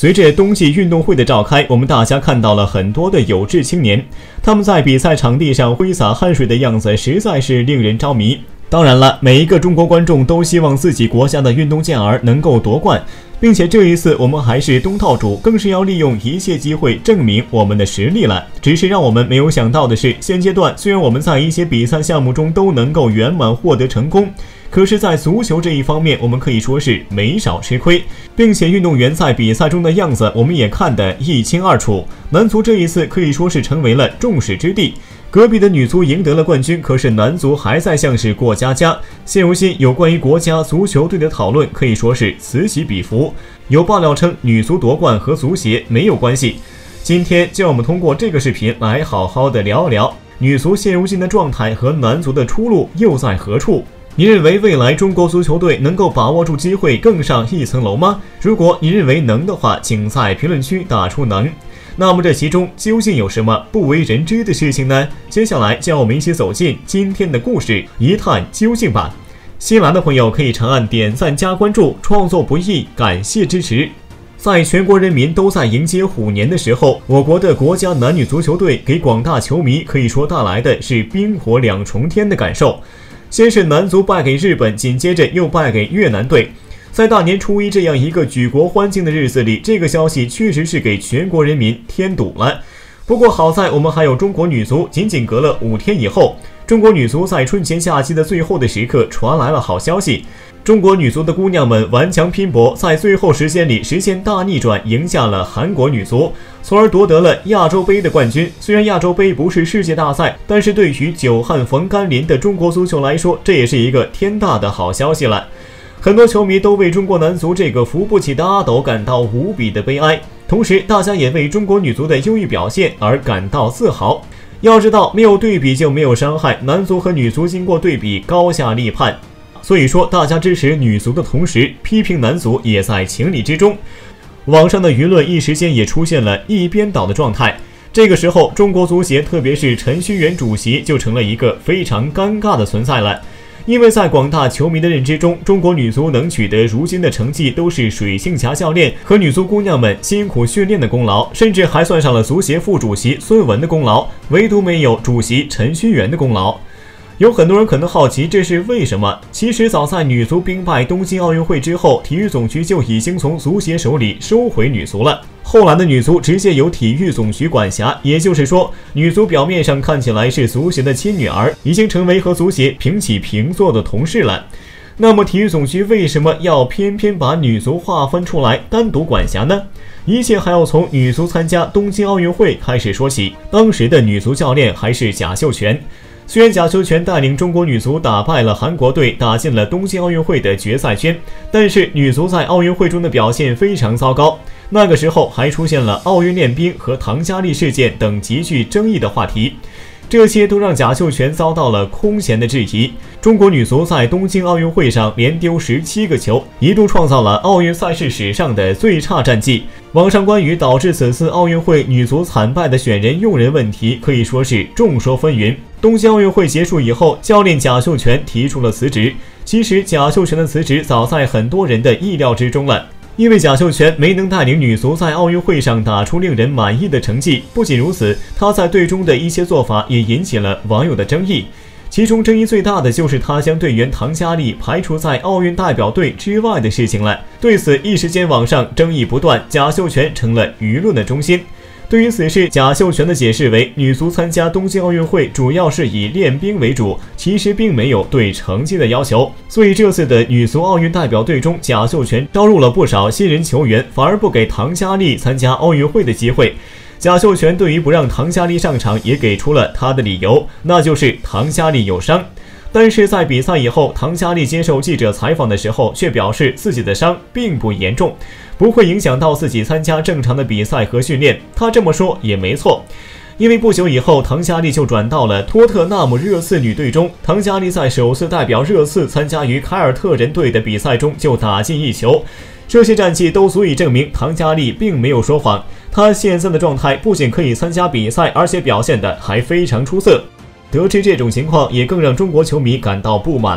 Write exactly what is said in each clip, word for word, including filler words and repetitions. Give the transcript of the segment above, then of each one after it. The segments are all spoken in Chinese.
随着冬季运动会的召开，我们大家看到了很多的有志青年，他们在比赛场地上挥洒汗水的样子实在是令人着迷。当然了，每一个中国观众都希望自己国家的运动健儿能够夺冠，并且这一次我们还是东道主，更是要利用一切机会证明我们的实力了。只是让我们没有想到的是，现阶段虽然我们在一些比赛项目中都能够圆满获得成功，可是在足球这一方面我们可以说是没少吃亏，并且运动员在比赛中的样子我们也看得一清二楚。男足这一次可以说是成为了众矢之的，隔壁的女足赢得了冠军，可是男足还在像是过家家。现如今有关于国家足球队的讨论可以说是此起彼伏，有爆料称女足夺冠和足协没有关系。今天就让我们通过这个视频来好好的聊一聊女足现如今的状态和男足的出路又在何处。你认为未来中国足球队能够把握住机会更上一层楼吗？如果你认为能的话，请在评论区打出能。那么这其中究竟有什么不为人知的事情呢？接下来就让我们一起走进今天的故事，一探究竟吧。新来的朋友可以长按点赞加关注，创作不易，感谢支持。在全国人民都在迎接虎年的时候，我国的国家男女足球队给广大球迷可以说带来的是冰火两重天的感受。先是男足败给日本，紧接着又败给越南队。在大年初一这样一个举国欢庆的日子里，这个消息确实是给全国人民添堵了。不过好在我们还有中国女足，仅仅隔了五天以后，中国女足在春前假期的最后的时刻传来了好消息。中国女足的姑娘们顽强拼搏，在最后时间里实现大逆转，赢下了韩国女足，从而夺得了亚洲杯的冠军。虽然亚洲杯不是世界大赛，但是对于久旱逢甘霖的中国足球来说，这也是一个天大的好消息了。很多球迷都为中国男足这个扶不起的阿斗感到无比的悲哀，同时大家也为中国女足的优异表现而感到自豪。要知道，没有对比就没有伤害，男足和女足经过对比高下立判，所以说大家支持女足的同时，批评男足也在情理之中。网上的舆论一时间也出现了一边倒的状态，这个时候中国足协特别是陈戌源主席就成了一个非常尴尬的存在了。因为在广大球迷的认知中，中国女足能取得如今的成绩都是水性侠教练和女足姑娘们辛苦训练的功劳，甚至还算上了足协副主席孙文的功劳，唯独没有主席陈戌源的功劳。有很多人可能好奇这是为什么，其实早在女足兵败东京奥运会之后，体育总局就已经从足协手里收回女足了。后来的女足直接由体育总局管辖，也就是说，女足表面上看起来是足协的亲女儿，已经成为和足协平起平坐的同事了。那么体育总局为什么要偏偏把女足划分出来单独管辖呢？一切还要从女足参加东京奥运会开始说起。当时的女足教练还是贾秀全。虽然贾秀全带领中国女足打败了韩国队，打进了东京奥运会的决赛圈，但是女足在奥运会中的表现非常糟糕。那个时候还出现了奥运练兵和唐佳丽事件等极具争议的话题，这些都让贾秀全遭到了空前的质疑。中国女足在东京奥运会上连丢十七个球，一度创造了奥运赛事史上的最差战绩。网上关于导致此次奥运会女足惨败的选人用人问题可以说是众说纷纭。东京奥运会结束以后，教练贾秀全提出了辞职。其实贾秀全的辞职早在很多人的意料之中了，因为贾秀全没能带领女足在奥运会上打出令人满意的成绩。不仅如此，他在队中的一些做法也引起了网友的争议。其中争议最大的就是他将队员唐佳丽排除在奥运代表队之外的事情了。对此一时间网上争议不断，贾秀全成了舆论的中心。对于此事，贾秀全的解释为，女足参加东京奥运会主要是以练兵为主，其实并没有对成绩的要求。所以这次的女足奥运代表队中，贾秀全招入了不少新人球员，反而不给唐佳丽参加奥运会的机会。贾秀全对于不让唐佳丽上场也给出了他的理由，那就是唐佳丽有伤。但是在比赛以后，唐佳丽接受记者采访的时候却表示自己的伤并不严重，不会影响到自己参加正常的比赛和训练。他这么说也没错，因为不久以后唐佳丽就转到了托特纳姆热刺女队中。唐佳丽在首次代表热刺参加于凯尔特人队的比赛中就打进一球，这些战绩都足以证明唐佳丽并没有说谎。她现在的状态不仅可以参加比赛，而且表现的还非常出色。得知这种情况，也更让中国球迷感到不满了。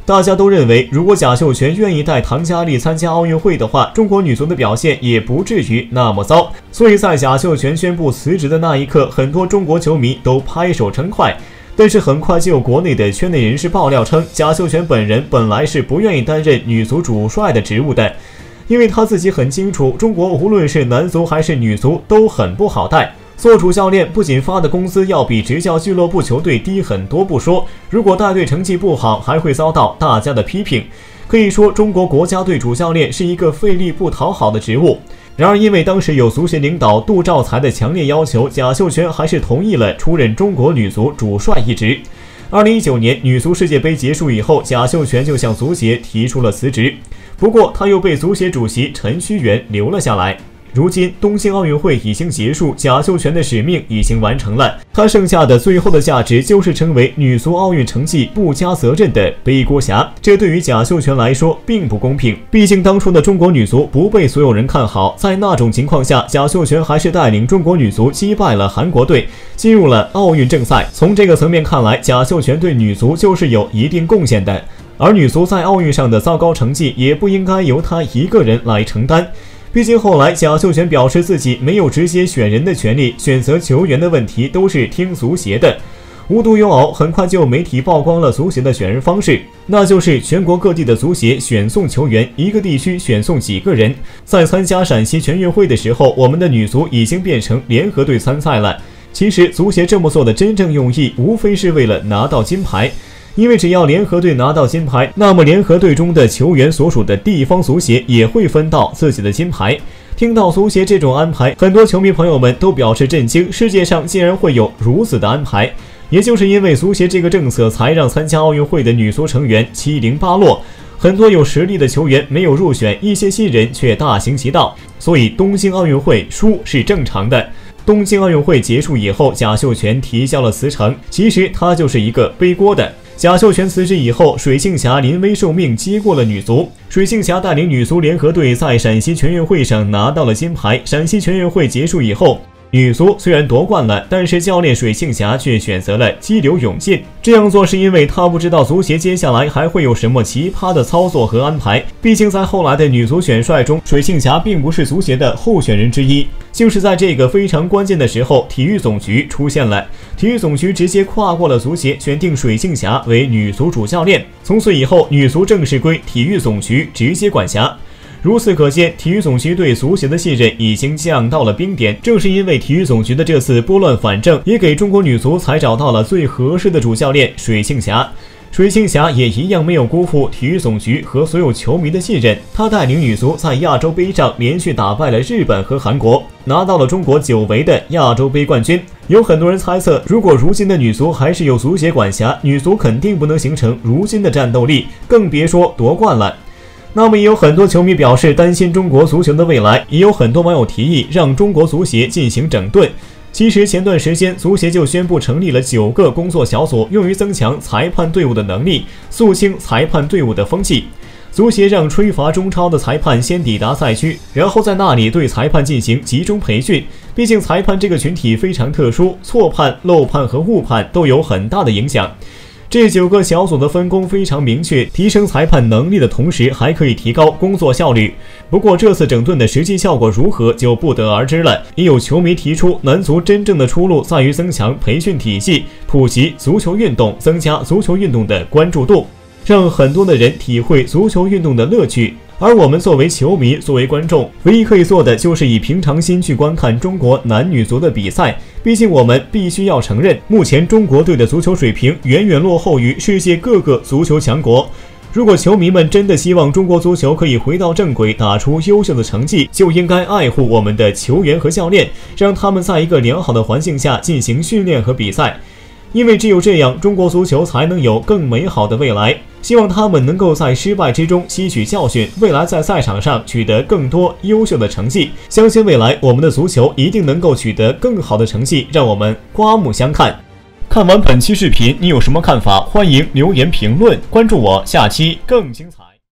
大家都认为，如果贾秀全愿意带唐佳丽参加奥运会的话，中国女足的表现也不至于那么糟。所以在贾秀全宣布辞职的那一刻，很多中国球迷都拍手称快。但是很快就有国内的圈内人士爆料称，贾秀全本人本来是不愿意担任女足主帅的职务的，因为他自己很清楚，中国无论是男足还是女足都很不好带。做主教练不仅发的工资要比执教俱乐部球队低很多不说，如果带队成绩不好，还会遭到大家的批评。可以说，中国国家队主教练是一个费力不讨好的职务。然而，因为当时有足协领导杜兆才的强烈要求，贾秀全还是同意了出任中国女足主帅一职。二零一九年女足世界杯结束以后，贾秀全就向足协提出了辞职，不过他又被足协主席陈戌源留了下来。如今东京奥运会已经结束，贾秀全的使命已经完成了，他剩下的最后的价值就是成为女足奥运成绩不加责任的背锅侠。这对于贾秀全来说并不公平，毕竟当初的中国女足不被所有人看好，在那种情况下，贾秀全还是带领中国女足击败了韩国队，进入了奥运正赛。从这个层面看来，贾秀全对女足就是有一定贡献的，而女足在奥运上的糟糕成绩也不应该由他一个人来承担。毕竟后来贾秀全表示自己没有直接选人的权利，选择球员的问题都是听足协的。无独有偶，很快就有媒体曝光了足协的选人方式，那就是全国各地的足协选送球员，一个地区选送几个人。在参加陕西全运会的时候，我们的女足已经变成联合队参赛了。其实足协这么做的真正用意，无非是为了拿到金牌。因为只要联合队拿到金牌，那么联合队中的球员所属的地方足协也会分到自己的金牌。听到足协这种安排，很多球迷朋友们都表示震惊，世界上竟然会有如此的安排。也就是因为足协这个政策，才让参加奥运会的女足成员七零八落，很多有实力的球员没有入选，一些新人却大行其道，所以东京奥运会输是正常的。东京奥运会结束以后，贾秀全提交了辞呈，其实他就是一个背锅的。贾秀全辞职以后，水庆霞临危受命接过了女足。水庆霞带领女足联合队在陕西全运会上拿到了金牌。陕西全运会结束以后，女足虽然夺冠了，但是教练水庆霞却选择了激流勇进。这样做是因为他不知道足协接下来还会有什么奇葩的操作和安排。毕竟在后来的女足选帅中，水庆霞并不是足协的候选人之一。就是在这个非常关键的时候，体育总局出现了。体育总局直接跨过了足协，选定水庆霞为女足主教练。从此以后，女足正式归体育总局直接管辖。如此可见，体育总局对足协的信任已经降到了冰点。正是因为体育总局的这次拨乱反正，也给中国女足才找到了最合适的主教练水庆霞。水庆霞也一样没有辜负体育总局和所有球迷的信任，她带领女足在亚洲杯上连续打败了日本和韩国，拿到了中国久违的亚洲杯冠军。有很多人猜测，如果如今的女足还是由足协管辖，女足肯定不能形成如今的战斗力，更别说夺冠了。那么也有很多球迷表示担心中国足球的未来，也有很多网友提议让中国足协进行整顿。其实前段时间足协就宣布成立了九个工作小组，用于增强裁判队伍的能力，肃清裁判队伍的风气。足协让吹罚中超的裁判先抵达赛区，然后在那里对裁判进行集中培训。毕竟裁判这个群体非常特殊，错判、漏判和误判都有很大的影响。这九个小组的分工非常明确，提升裁判能力的同时，还可以提高工作效率。不过这次整顿的实际效果如何，就不得而知了。也有球迷提出，男足真正的出路在于增强培训体系，普及足球运动，增加足球运动的关注度，让很多的人体会足球运动的乐趣。而我们作为球迷，作为观众，唯一可以做的就是以平常心去观看中国男女足的比赛。毕竟我们必须要承认，目前中国队的足球水平远远落后于世界各个足球强国。如果球迷们真的希望中国足球可以回到正轨，打出优秀的成绩，就应该爱护我们的球员和教练，让他们在一个良好的环境下进行训练和比赛。因为只有这样，中国足球才能有更美好的未来。希望他们能够在失败之中吸取教训，未来在赛场上取得更多优秀的成绩。相信未来我们的足球一定能够取得更好的成绩，让我们刮目相看。看完本期视频，你有什么看法？欢迎留言评论，关注我，下期更精彩。